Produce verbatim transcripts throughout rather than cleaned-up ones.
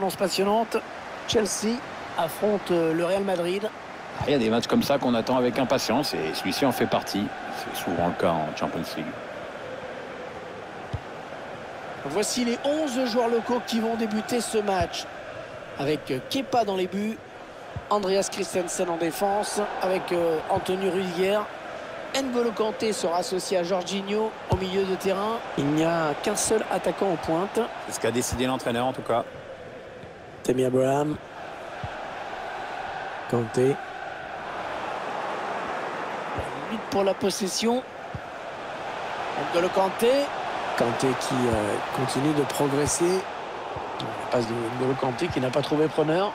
Annonce passionnante, Chelsea affronte le Real Madrid. Il y a des matchs comme ça qu'on attend avec impatience et celui-ci en fait partie. C'est souvent le cas en Champions League. Voici les onze joueurs locaux qui vont débuter ce match. Avec Kepa dans les buts, Andreas Christensen en défense, avec euh, Anthony Rudiger. N'Golo Kanté sera associé à Jorginho au milieu de terrain. Il n'y a qu'un seul attaquant en pointe. C'est ce qu'a décidé l'entraîneur en tout cas. Tammy Abraham. Kanté. Lutte pour la possession. N'Golo Kanté. Kanté qui euh, continue de progresser. La passe de N'Golo Kanté qui n'a pas trouvé preneur.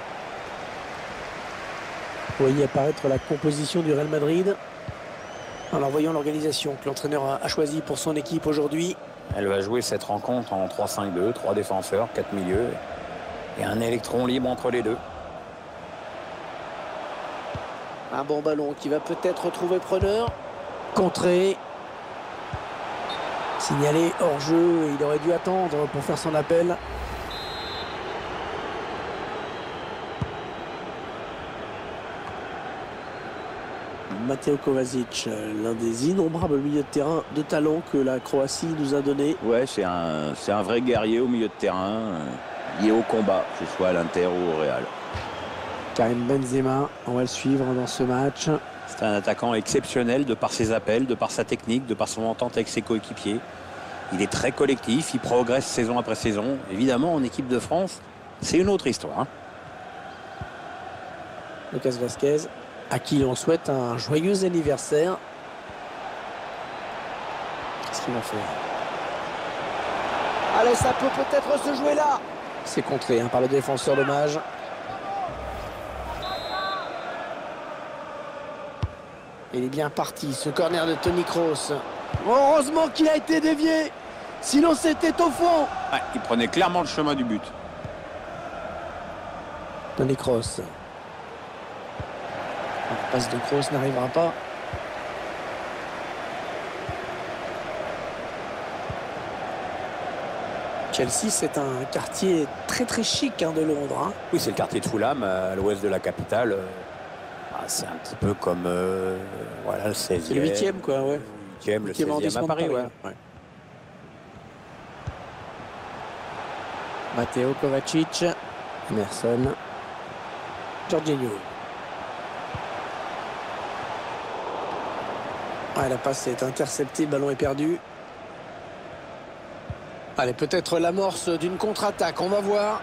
Vous voyez apparaître la composition du Real Madrid. Alors voyons l'organisation que l'entraîneur a choisie pour son équipe aujourd'hui. Elle va jouer cette rencontre en trois cinq deux, trois défenseurs, quatre milieux et un électron libre entre les deux. Un bon ballon qui va peut-être retrouver preneur. Contré. Signalé hors jeu, il aurait dû attendre pour faire son appel. Mateo Kovacic, l'un des innombrables milieux de terrain de talent que la Croatie nous a donné. Ouais, c'est un, c'est un vrai guerrier au milieu de terrain, euh, lié au combat, que ce soit à l'Inter ou au Real. Karim Benzema, on va le suivre dans ce match. C'est un attaquant exceptionnel de par ses appels, de par sa technique, de par son entente avec ses coéquipiers. Il est très collectif, il progresse saison après saison. Évidemment, en équipe de France, c'est une autre histoire. Hein. Lucas Vazquez, à qui on souhaite un joyeux anniversaire. Qu'est-ce qu'il va faire? Allez, ça peut peut-être se jouer là. C'est contré hein, par le défenseur dommage. Il est bien parti, ce corner de Toni Kroos. Heureusement qu'il a été dévié. Sinon, c'était au fond. Ouais, il prenait clairement le chemin du but. Toni Kroos. La passe de Kroos n'arrivera pas. Chelsea, c'est un quartier très très chic hein, de Londres. Hein. Oui, c'est le quartier de Fulham, à l'ouest de la capitale. Ah, c'est un petit peu comme euh, voilà, le seizième. C'est le huitième, quoi, ouais. Le huitième, le seizième à Paris, ouais. ouais. Mateo Kovacic. Emerson. Jorginho. Ah, la passe est interceptée, le ballon est perdu. Allez, peut-être l'amorce d'une contre-attaque, on va voir.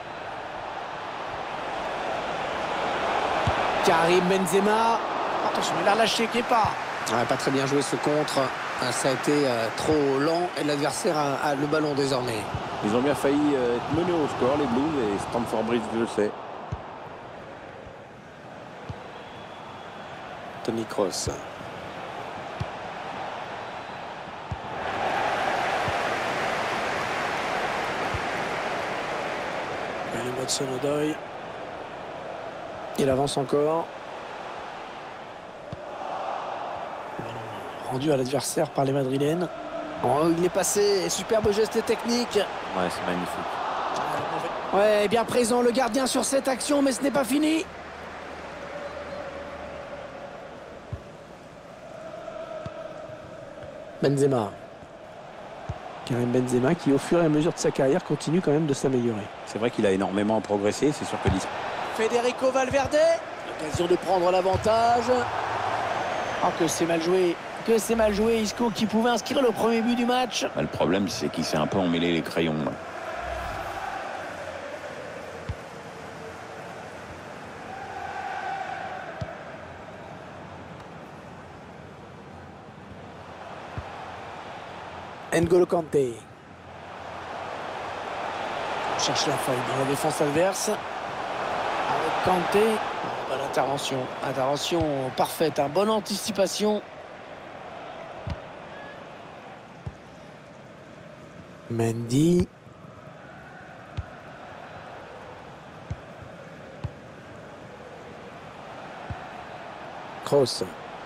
Karim Benzema. Attention, il a lâché Kepa. Ah, pas très bien joué ce contre. Ah, ça a été euh, trop lent et l'adversaire a, a le ballon désormais. Ils ont bien failli euh, être menés au score, les Blues, et Stamford Bridge le sait. Toni Kroos. Hudson-Odoi. Il avance encore. Rendu à l'adversaire par les Madrilènes. Oh, il est passé. Superbe geste technique. Ouais, c'est magnifique. Ouais, bien présent le gardien sur cette action, mais ce n'est pas fini. Benzema. Karim Benzema qui, au fur et à mesure de sa carrière, continue quand même de s'améliorer. C'est vrai qu'il a énormément progressé, c'est sûr que... Federico Valverde, l'occasion de prendre l'avantage. Oh, que c'est mal joué, que c'est mal joué. Isco qui pouvait inscrire le premier but du match. Le problème, c'est qu'il s'est un peu emmêlé les crayons. Là. N'Golo Kanté. On cherche la faille dans la défense adverse. Avec Kanté. Oh, bonne intervention. Intervention parfaite. Hein. Bonne anticipation. Mendy. Kroos.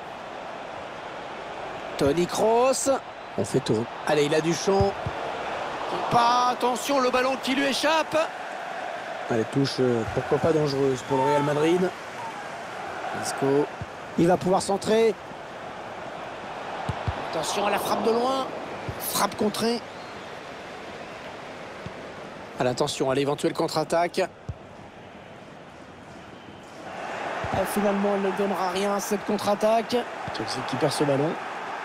Toni Kroos. On fait tour. Allez, il a du champ. Pas, attention, le ballon qui lui échappe. Allez, touche, euh, pourquoi pas dangereuse pour le Real Madrid. Isco, il va pouvoir centrer. Attention à la frappe de loin. Frappe contrée. À l'attention à l'éventuelle contre-attaque. Et finalement, elle ne donnera rien, cette contre-attaque. Chelsea qui perd ce ballon.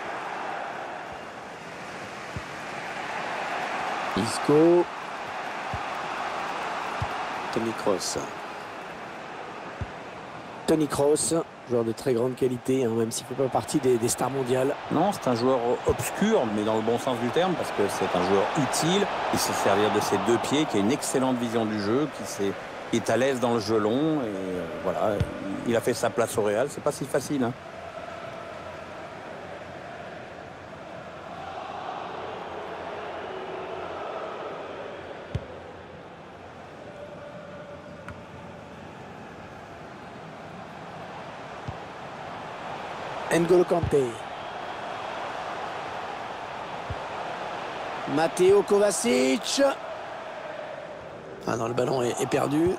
Isco. Toni Kroos. Toni Kroos, joueur de très grande qualité, hein, même s'il ne fait pas partie des, des stars mondiales. Non, c'est un joueur obscur, mais dans le bon sens du terme, parce que c'est un joueur utile. Il sait servir de ses deux pieds, qui a une excellente vision du jeu, qui, sait, qui est à l'aise dans le jeu long. Et euh, voilà, il a fait sa place au Real. C'est pas si facile. Hein. N'Golo Kanté. Matteo Kovacic. Ah non, le ballon est, est perdu.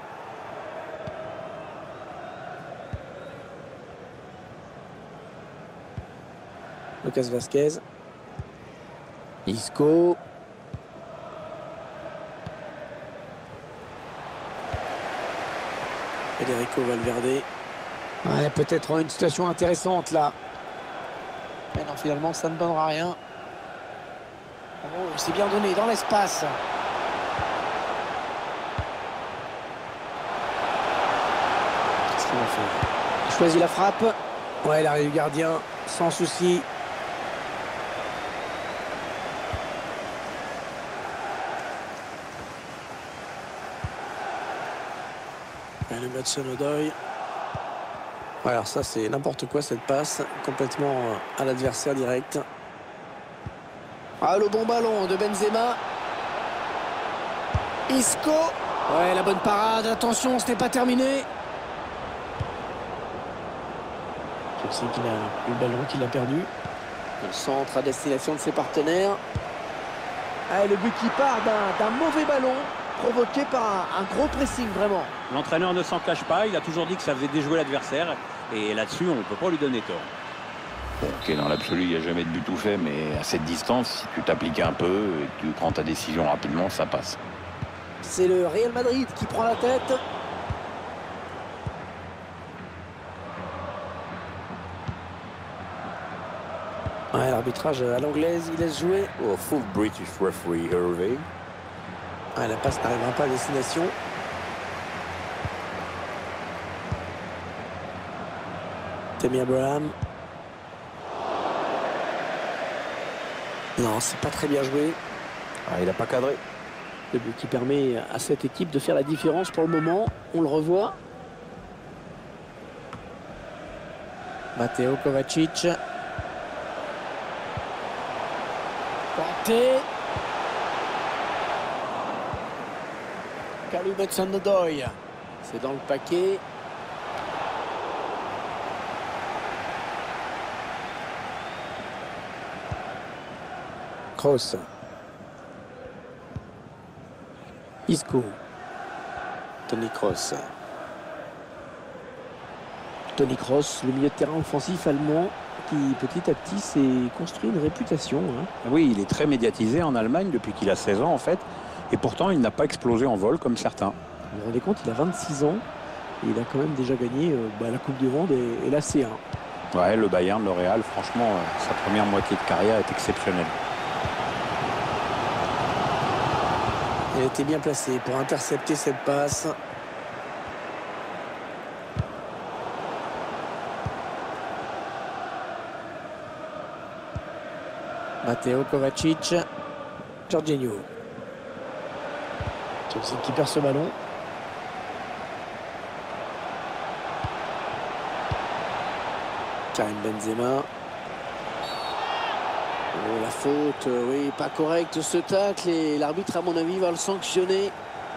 Lucas Vazquez. Isco. Federico Valverde. Ouais, peut-être une situation intéressante là. Mais non, finalement, ça ne donnera rien. Oh, c'est bien donné dans l'espace. Qu'est-ce qu'il va faire? Il choisit la frappe. Ouais, l'arrêt du gardien, sans souci. Et le Hudson-Odoi. Ouais, alors ça, c'est n'importe quoi, cette passe. Complètement à l'adversaire direct. Ah, le bon ballon de Benzema. Isco. Ouais, la bonne parade. Attention, ce n'est pas terminé. Je sais qu'il a eu le ballon qu'il a perdu. Le centre à destination de ses partenaires. Ah, le but qui part d'un mauvais ballon provoqué par un, un gros pressing, vraiment. L'entraîneur ne s'en cache pas. Il a toujours dit que ça faisait déjouer l'adversaire. Et là-dessus, on ne peut pas lui donner tort. Ok, dans l'absolu, il n'y a jamais de but tout fait, mais à cette distance, si tu t'appliques un peu et que tu prends ta décision rapidement, ça passe. C'est le Real Madrid qui prend la tête. Ouais, l'arbitrage à l'anglaise, il laisse jouer. Oh, full British referee Hervé. Ouais, la passe n'arrivera pas à destination. Tammy Abraham. Non, c'est pas très bien joué. Ah, il n'a pas cadré. Le but qui permet à cette équipe de faire la différence pour le moment. On le revoit. Matteo Kovacic. Kanté. Kalou Hudson-Odoi. C'est dans le paquet. Kroos. Isco. Toni Kroos. Toni Kroos, le milieu de terrain offensif allemand qui petit à petit s'est construit une réputation. Hein. Oui, il est très médiatisé en Allemagne depuis qu'il a seize ans en fait. Et pourtant, il n'a pas explosé en vol comme certains. Vous vous rendez compte, il a vingt-six ans et il a quand même déjà gagné euh, bah, la Coupe du Monde et, et la C un. Ouais, le Bayern, le Real, franchement, euh, sa première moitié de carrière est exceptionnelle. Il était bien placé pour intercepter cette passe. Matteo Kovacic. Jorginho. Chelsea qui perd ce ballon. Karim Benzema. Oh, la faute, euh, oui, pas correcte ce tacle et l'arbitre, à mon avis, va le sanctionner.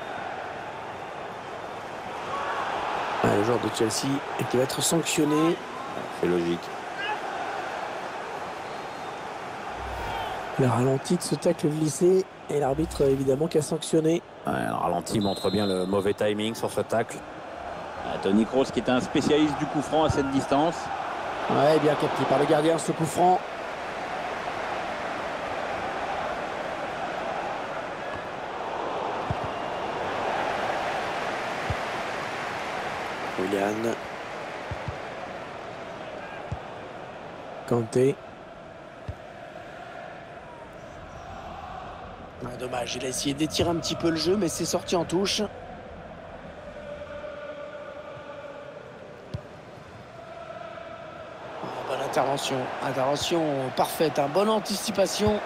Ah, le joueur de Chelsea qui va être sanctionné. C'est logique. Le ralenti de ce tacle glissé et l'arbitre évidemment qui a sanctionné. Ouais, le ralenti montre bien le mauvais timing sur ce tacle. Ah, Tony Kroos qui est un spécialiste du coup franc à cette distance. Ouais, bien capté par le gardien ce coup franc. Willian. Kanté. Ah, dommage, il a essayé d'étirer un petit peu le jeu, mais c'est sorti en touche. Ah, bonne intervention, intervention parfaite, hein. Bonne anticipation.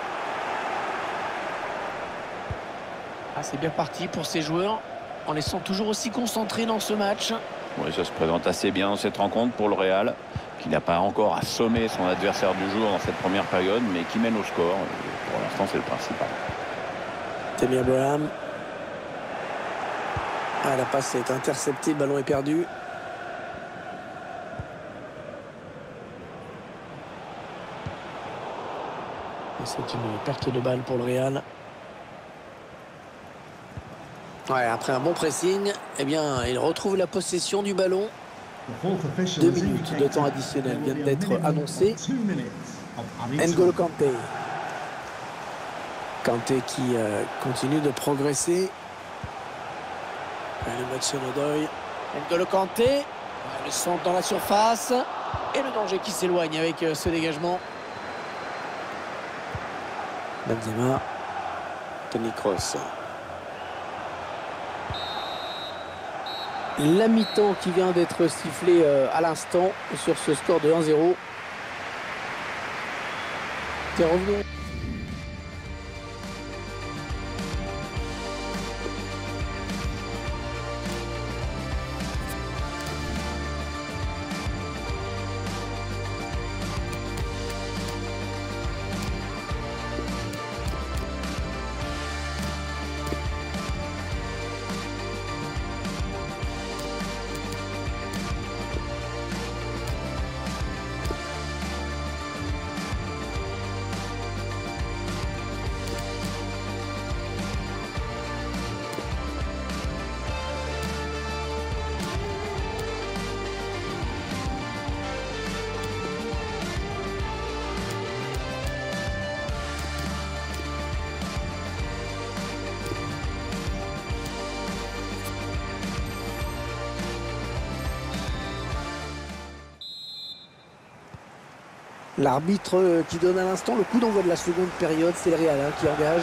Ah, c'est bien parti pour ces joueurs, en les sent toujours aussi concentrés dans ce match. Oui, ça se présente assez bien dans cette rencontre pour le Real, qui n'a pas encore assommé son adversaire du jour dans cette première période, mais qui mène au score. Et pour l'instant, c'est le principal. Tammy Abraham. Ah, la passe est interceptée, le ballon est perdu. C'est une perte de balle pour le Real. Ouais, après un bon pressing, eh bien, il retrouve la possession du ballon. Deux minutes de temps additionnel viennent d'être annoncées. N'Golo Kanté. Kanté qui euh, continue de progresser. Le Hudson Odoi. N'Golo Kanté. Le centre dans la surface. Et le danger qui s'éloigne avec euh, ce dégagement. Benzema. Toni Kroos. La mi-temps qui vient d'être sifflée euh, à l'instant sur ce score de un zéro. C'est revenu. L'arbitre qui donne à l'instant le coup d'envoi de la seconde période, c'est le Real hein, qui engage.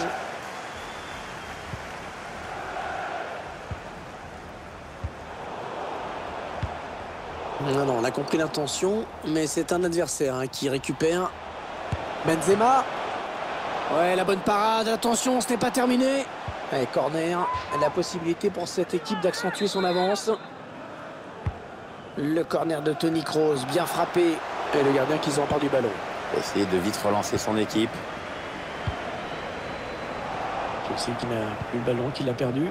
Non, non, on a compris l'intention, mais c'est un adversaire hein, qui récupère. Benzema. Ouais, la bonne parade, attention, ce n'est pas terminé. Allez, corner, la possibilité pour cette équipe d'accentuer son avance. Le corner de Toni Kroos, bien frappé. Et le gardien qui s'empare du ballon. Essayer de vite relancer son équipe. Chelsea qui n'a plus le ballon, qui l'a perdu.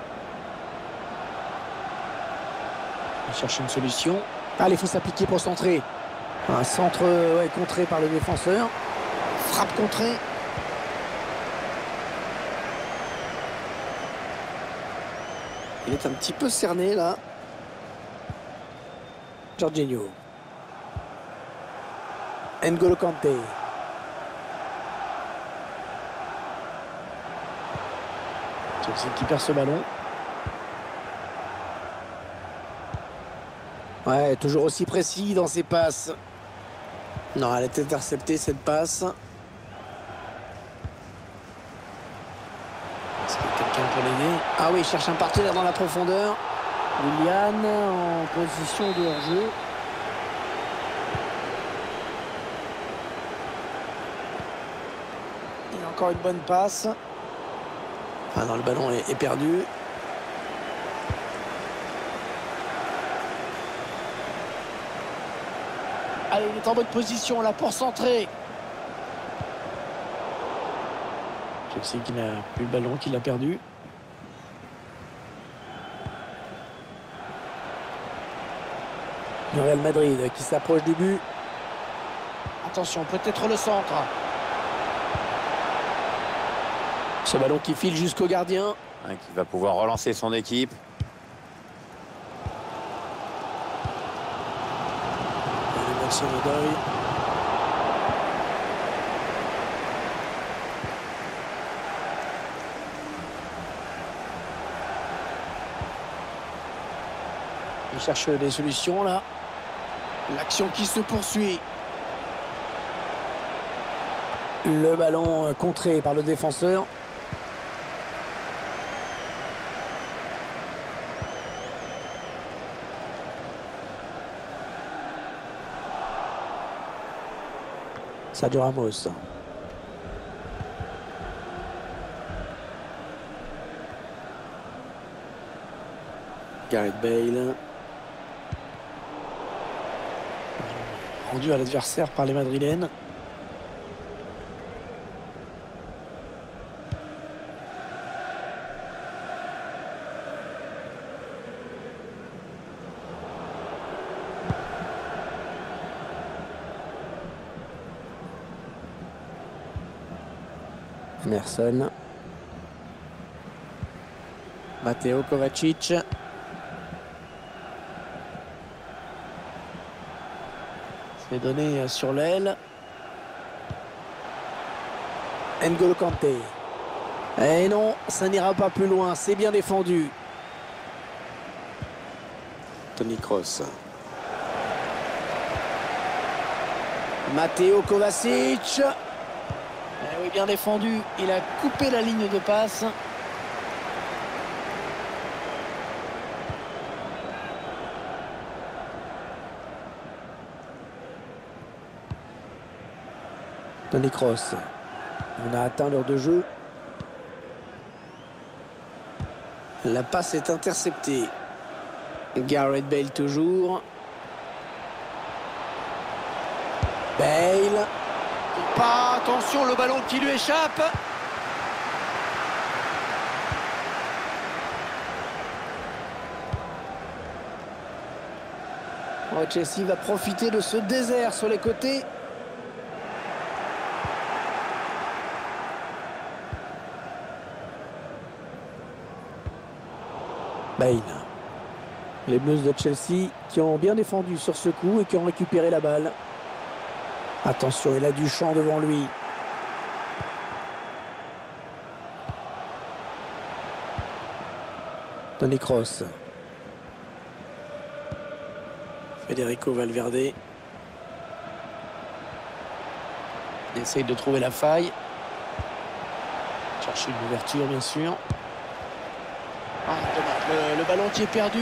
Il cherche une solution. Allez, il faut s'appliquer pour centrer. Un centre ouais, contré par le défenseur. Frappe contrée. Il est un petit peu cerné là. Jorginho. N'Golo Kanté. Chelsea qui perd ce ballon. Ouais, toujours aussi précis dans ses passes. Non, elle est interceptée cette passe. Est-ce qu'il y a quelqu'un pour l'aider? Ah oui, il cherche un partenaire dans la profondeur. Willian en position de hors-jeu. Encore une bonne passe. Ah non, le ballon est, est perdu. Allez, il est en bonne position là pour centrer. Chelsea qui n'a plus le ballon, qui l'a perdu. Le Real Madrid qui s'approche du but. Attention, peut-être le centre. Ce ballon qui file jusqu'au gardien. Hein, qui va pouvoir relancer son équipe. Nelson Odoi. Il cherche des solutions là. L'action qui se poursuit. Le ballon contré par le défenseur. Sergio Ramos. Gareth Bale. Rendu à l'adversaire par les Madrilènes. Emerson. Matteo Kovacic. C'est donné sur l'aile. N'Golo Kanté. Et non, ça n'ira pas plus loin. C'est bien défendu. Toni Kroos. Matteo Kovacic. Eh oui, bien défendu. Il a coupé la ligne de passe. Toni Kroos. On a atteint l'heure de jeu. La passe est interceptée. Gareth Bale toujours. Bale. Pas, attention, le ballon qui lui échappe. Oh, Chelsea va profiter de ce désert sur les côtés. Bale. Les Blues de Chelsea qui ont bien défendu sur ce coup et qui ont récupéré la balle. Attention, il a du champ devant lui. Toni Kroos. Federico Valverde. Il essaye de trouver la faille. Chercher une ouverture, bien sûr. Ah, dommage. Le, le ballon qui est perdu.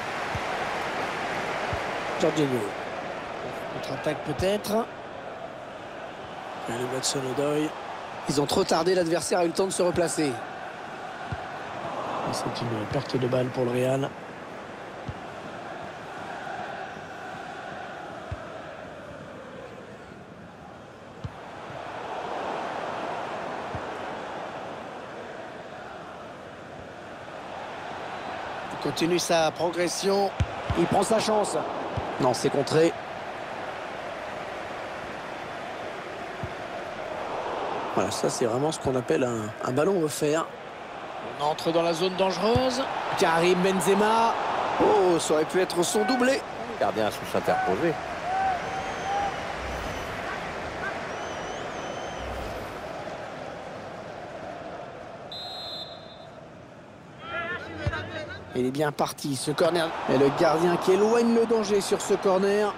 Jorginho. Contre-attaque peut-être. Et le Hudson Odoi. Ils ont trop tardé, l'adversaire a eu le temps de se replacer. C'est une perte de balle pour le Real. Il continue sa progression. Il prend sa chance. Non, c'est contré. Voilà, ça c'est vraiment ce qu'on appelle un, un ballon offert. On entre dans la zone dangereuse. Karim Benzema. Oh, ça aurait pu être son doublé. Le gardien a su s'interposer. Il est bien parti, ce corner. Et le gardien qui éloigne le danger sur ce corner.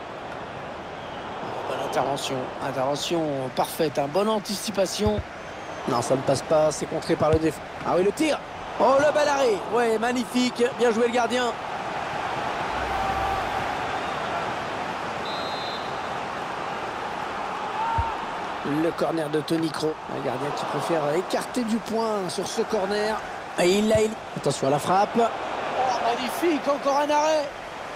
Bonne intervention. Intervention parfaite. Hein. Bonne anticipation. Non, ça ne passe pas. C'est contré par le défenseur. Ah oui, le tir. Oh, le bal arrêt. Ouais, magnifique. Bien joué le gardien. Le corner de Toni Kroos. Un gardien qui préfère écarter du point sur ce corner. Et il l'a... Attention à la frappe. Oh, magnifique. Encore un arrêt.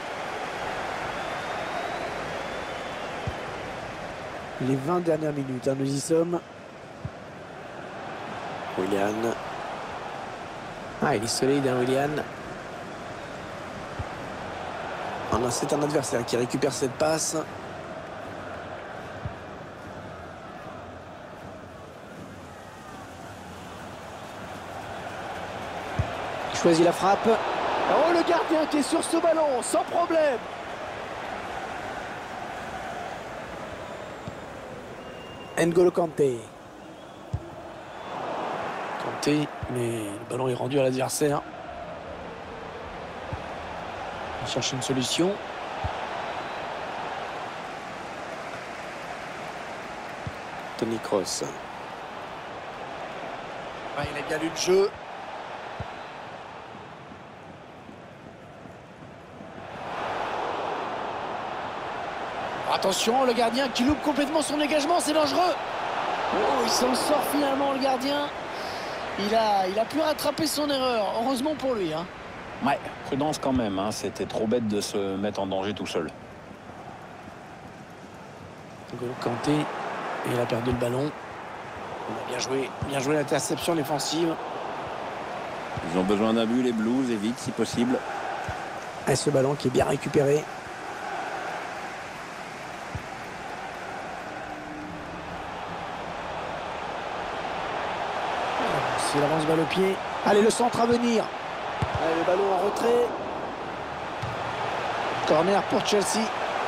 Les vingt dernières minutes, hein, nous y sommes. Willian. Ah, il est solide, hein, Willian. Oh non, c'est un adversaire qui récupère cette passe. choisit la frappe. Oh, le gardien qui est sur ce ballon, sans problème. N'Golo Kanté. Kanté, mais le ballon est rendu à l'adversaire. On cherche une solution. Toni Kroos. Ah, il a bien lu le jeu. Attention, le gardien qui loupe complètement son dégagement, c'est dangereux. Oh, il s'en sort finalement, le gardien. Il a, il a pu rattraper son erreur, heureusement pour lui. Hein. Ouais, prudence quand même, hein. C'était trop bête de se mettre en danger tout seul. N'Golo Kanté, et il a perdu le ballon. On a bien joué, bien joué l'interception défensive. Ils ont besoin d'un but, les Blues, et vite si possible. Et ce ballon qui est bien récupéré. S'il avance balle au pied. Allez, le centre à venir. Allez, le ballon en retrait. Corner pour Chelsea.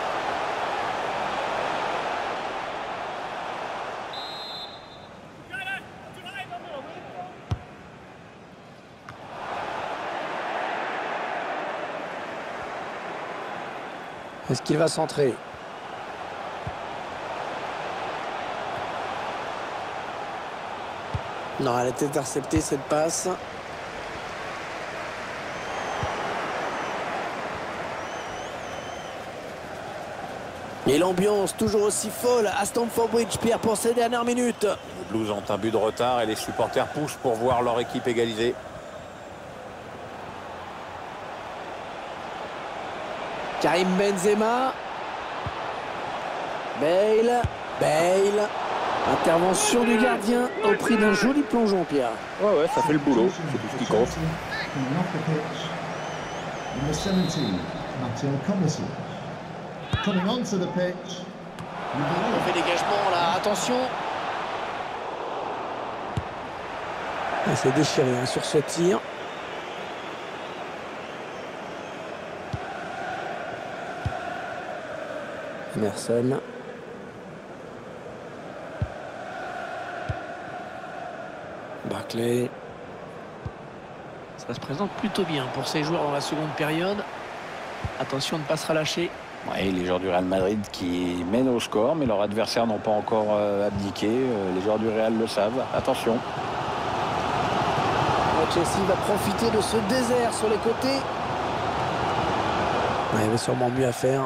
Est-ce qu'il va centrer? Non, elle a été interceptée cette passe. Et l'ambiance toujours aussi folle à Stamford Bridge, Pierre, pour ces dernières minutes. Les Blues ont un but de retard et les supporters poussent pour voir leur équipe égaliser. Karim Benzema. Bale. Bale. Intervention du gardien au prix d'un joli plongeon, Pierre. Ouais, ouais, ça fait le boulot. C'est tout ce qui compte. On fait dégagement là, attention. Il s'est déchiré hein, sur ce tir. Emerson. Barclay. Ça se présente plutôt bien pour ces joueurs dans la seconde période. Attention de ne pas se relâcher. Ouais, les joueurs du Real Madrid qui mènent au score, mais leurs adversaires n'ont pas encore euh, abdiqué. Euh, les joueurs du Real le savent. Attention. Chelsea va profiter de ce désert sur les côtés. Ouais, il y avait sûrement mieux à faire.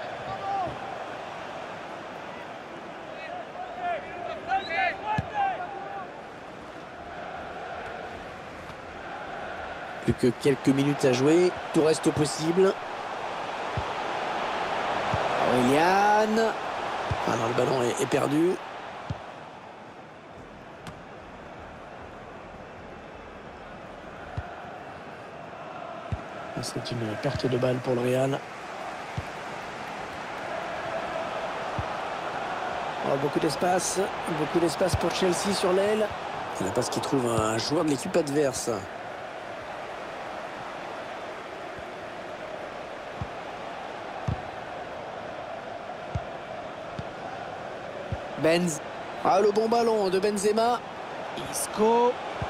Plus que quelques minutes à jouer, tout reste possible. Willian. Ah non, le ballon est, est perdu. C'est une perte de balle pour le Real. Oh, beaucoup d'espace, beaucoup d'espace pour Chelsea sur l'aile. C'est la passe qui trouve un joueur de l'équipe adverse. Benz. Ah, le bon ballon de Benzema. Isco.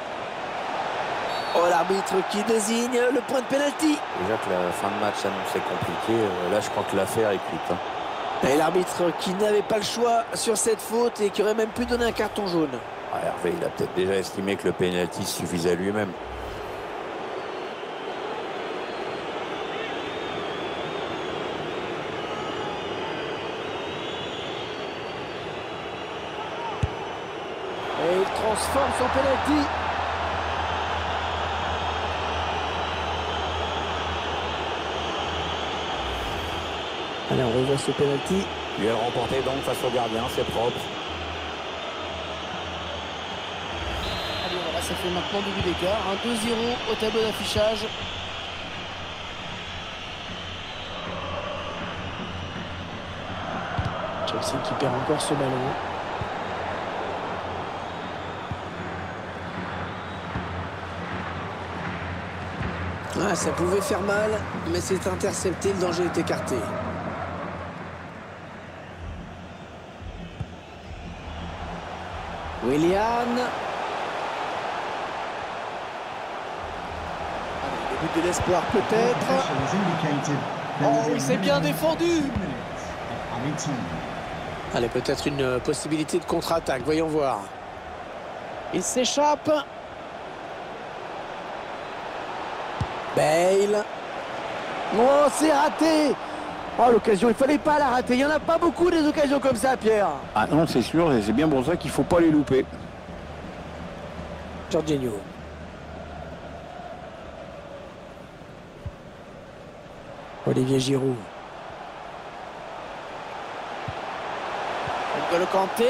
Oh, l'arbitre qui désigne le point de pénalty. Déjà que la fin de match s'annonçait compliquée. Là, je crois que l'affaire est cuite. Hein. Et l'arbitre qui n'avait pas le choix sur cette faute et qui aurait même pu donner un carton jaune. Ah, Hervé, il a peut-être déjà estimé que le pénalty suffisait à lui-même. Et il transforme son pénalty. Allez, on revoit ce pénalty. Il est remporté donc face au gardien, c'est propre. Allez, voilà, ça fait maintenant deux buts d'écart. Un deux zéro au tableau d'affichage. Chelsea qui perd encore ce ballon. Ah, ça pouvait faire mal, mais c'est intercepté, le danger est écarté. Willian. Début de l'espoir peut-être. Oh oui, c'est bien défendu. Allez, peut-être une possibilité de contre-attaque, voyons voir. Il s'échappe. Bale. Oh, c'est raté. Oh, l'occasion, il fallait pas la rater. Il n'y en a pas beaucoup des occasions comme ça, Pierre. Ah non, c'est sûr, et c'est bien pour ça qu'il ne faut pas les louper. Jorginho. Olivier Giroud. N'Golo Kanté.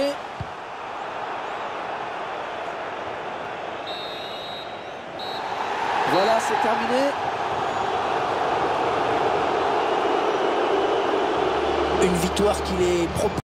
Voilà, c'est terminé. Une victoire qui les propose.